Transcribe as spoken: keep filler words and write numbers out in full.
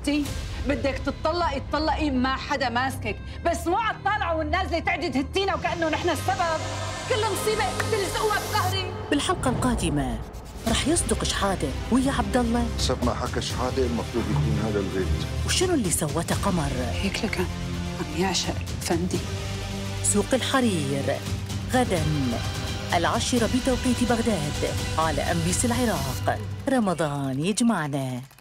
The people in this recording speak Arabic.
ستي بدك تطلقي تطلقي ما حدا ماسكك، بس مو على الطالعه والنازله تعدي تهتينا وكانه نحن السبب. كل مصيبه بتلزقوها بقهري. بالحلقه القادمه رح يصدق شحاده ويا عبد الله. حسب ما حكى شحاده المفروض يكون هذا البيت. وشنو اللي سوته قمر؟ هيك لكان عم يعشق فندي. سوق الحرير غدا العاشرة بتوقيت بغداد على أم بي سي العراق. رمضان يجمعنا.